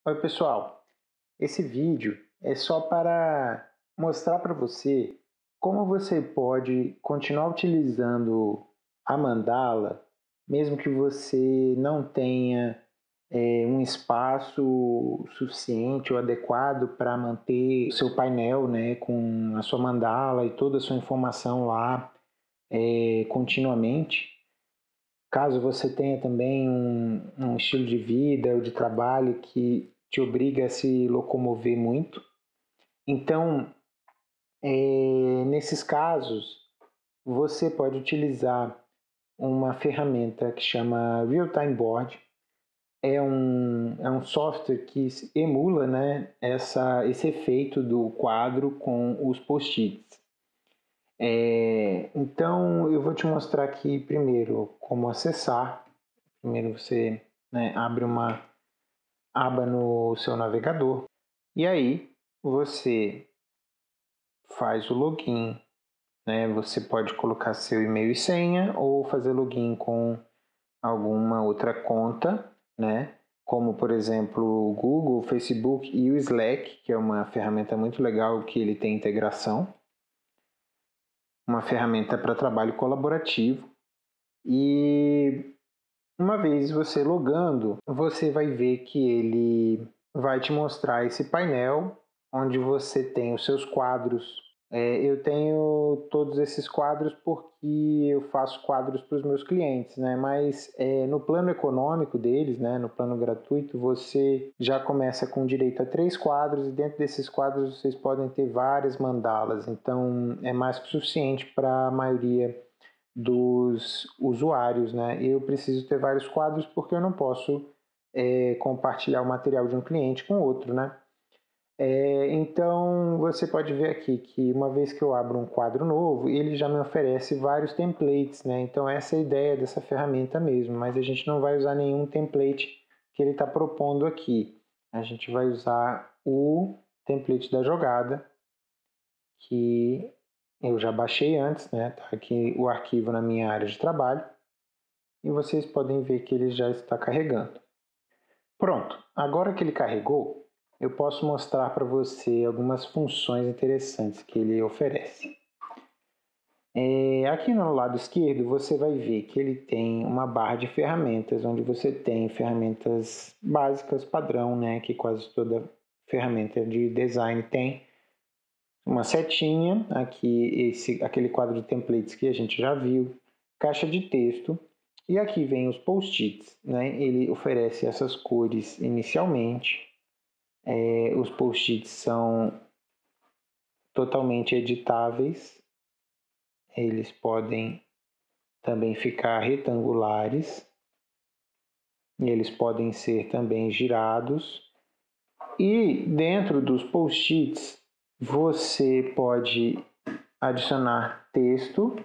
Oi pessoal, esse vídeo é só para mostrar para você como você pode continuar utilizando a mandala mesmo que você não tenha um espaço suficiente ou adequado para manter o seu painel, né, com a sua mandala e toda a sua informação lá continuamente. Caso você tenha também um estilo de vida ou de trabalho que te obriga a se locomover muito. Então, nesses casos, você pode utilizar uma ferramenta que chama Real-Time Board. É um software que emula, né, esse efeito do quadro com os post-its. Então, eu vou te mostrar aqui primeiro como acessar. Primeiro você, né, abre uma aba no seu navegador e aí você faz o login, né? Você pode colocar seu e-mail e senha ou fazer login com alguma outra conta, né? Como por exemplo o Google, o Facebook e o Slack, que é uma ferramenta muito legal que ele tem integração, uma ferramenta para trabalho colaborativo. E uma vez você logando, você vai ver que ele vai te mostrar esse painel onde você tem os seus quadros. Eu tenho todos esses quadros porque eu faço quadros para os meus clientes, né? Mas no plano econômico deles, né? No plano gratuito, você já começa com direito a 3 quadros e dentro desses quadros vocês podem ter várias mandalas. Então é mais que suficiente para a maioria dos usuários, né? Eu preciso ter vários quadros porque eu não posso compartilhar o material de um cliente com outro, né? Então você pode ver aqui que uma vez que eu abro um quadro novo, ele já me oferece vários templates, né? Então essa é a ideia dessa ferramenta mesmo, mas a gente não vai usar nenhum template que ele está propondo aqui. A gente vai usar o template da jogada, que eu já baixei antes, né? Tá aqui o arquivo na minha área de trabalho e vocês podem ver que ele já está carregando. Pronto, agora que ele carregou, eu posso mostrar para você algumas funções interessantes que ele oferece. Aqui no lado esquerdo você vai ver que ele tem uma barra de ferramentas, onde você tem ferramentas básicas, padrão, né, que quase toda ferramenta de design tem. Uma setinha, aqui aquele quadro de templates que a gente já viu, caixa de texto, e aqui vem os post-its, né? Ele oferece essas cores inicialmente. Os post-its são totalmente editáveis, eles podem também ficar retangulares, e eles podem ser também girados. E dentro dos post-its você pode adicionar texto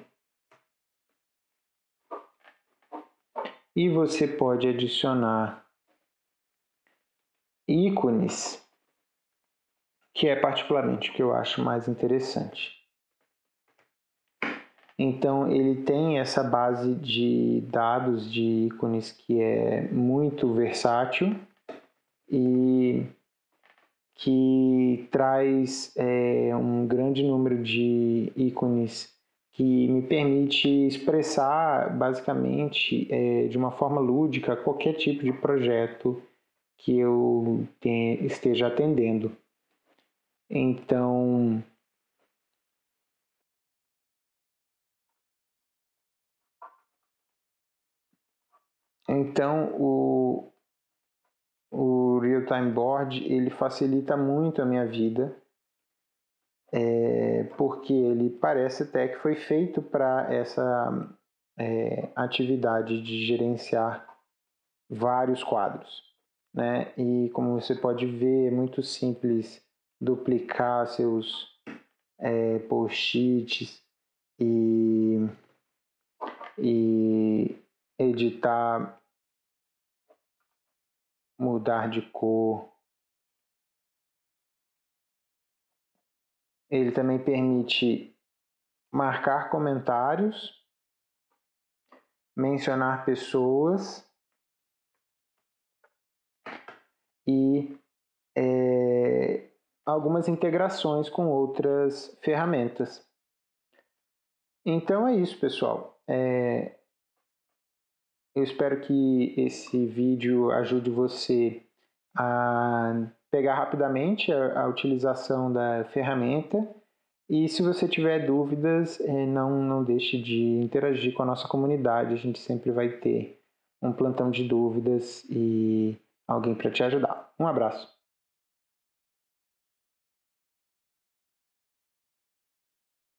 e você pode adicionar ícones, que é particularmente o que eu acho mais interessante. Então ele tem essa base de dados de ícones que é muito versátil e que traz um grande número de ícones que me permite expressar basicamente de uma forma lúdica qualquer tipo de projeto que eu esteja atendendo. Então, o Real-Time Board ele facilita muito a minha vida, porque ele parece até que foi feito para essa atividade de gerenciar vários quadros, né? E como você pode ver, é muito simples duplicar seus post-its e editar, mudar de cor. Ele também permite marcar comentários, mencionar pessoas e algumas integrações com outras ferramentas. Então é isso, pessoal. Eu espero que esse vídeo ajude você a pegar rapidamente a utilização da ferramenta. E se você tiver dúvidas, não deixe de interagir com a nossa comunidade. A gente sempre vai ter um plantão de dúvidas e alguém para te ajudar. Um abraço.